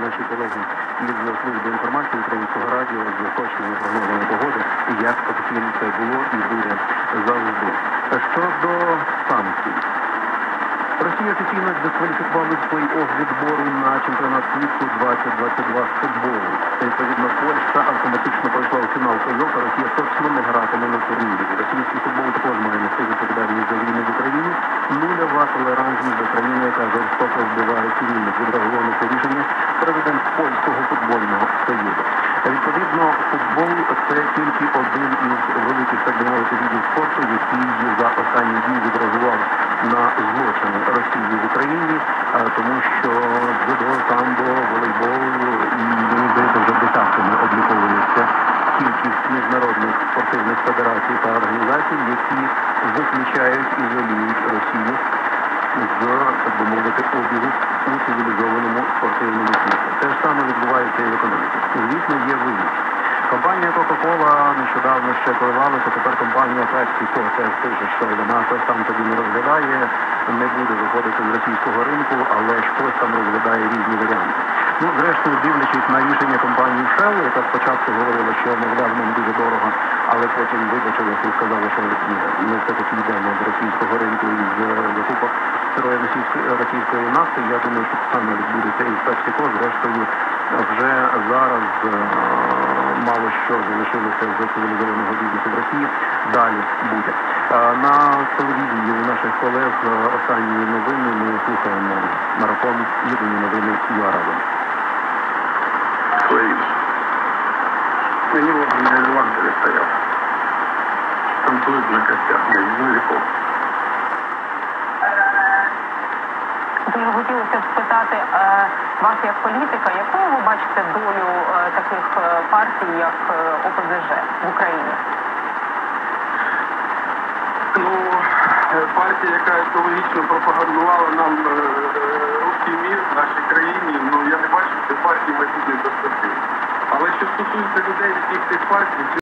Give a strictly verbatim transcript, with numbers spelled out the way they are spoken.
наші колеги із служби інформації Українського радіо з точними прогнозами погоди, як офіційно це було і буде завжди. Щодо санкцій. Росія офіційно дискваліфікувала плей-офф відбору на чемпіонат світу двадцять двадцять два з футболу. Відповідно, Польща автоматично пройшла у фінал плей-офф, а Росія точно не гратиме на турнірі. Російський футбол також має нести відповідальність за війну в Україні. Нульова толерантність до країни, яка жорстоко вбиває цивільних. Відреагував на це рішення президент Польського футбольного союзу. Відповідно, футбол – це тільки один із великих, так би мовити, видів спорту, який за останні дні відреагував на злочини Росії в Україні, тому що дзюдо, самбо, волейбол і, мені здається, вже десятками обліковується кількість міжнародних спортивних федерацій та організацій, які виключають і ізолюють Росію з, так би мовити, обігу у цивілізованому спортивному світі. Те ж саме відбувається і в економіці. Звісно, є винятки. Компанія Coca-Cola нещодавно ще коливалася, тепер компанія PepsiCo теж пише, що вона щось там тобі не розглядає, не буде виходити з російського ринку, але щось там розглядає різні варіанти. Ну, зрештою, дивлячись на рішення компанії Shell, яка спочатку говорила, що, мовляв, нам дуже дорого, але потім вибачилася і сказала, що ми все-таки йдемо з російського ринку із закупок сирої російської нафти. Я думаю, що це саме відбудеться і з PepsiCo. Зрештою, вже зараз мало що залишилося з цивілізованого бізнесу в Росії. Далі буде. На телевізії у наших колег останні новини ми слухаємо марафон «Єдині новини ЮАРАВ». На него у меня Евангелие стоял. Танцует на костях, я не знаю, легко. Дуже хотілося б спитати вас як політика, якою ви бачите долю таких партій, як ОПЗЖ в Україні? Ну, партія, яка екологічно пропагандувала нам руський мір в нашій країні, ну я не бачу, що партії майбутньої перспективи. Але що стосується людей, яких цих партій,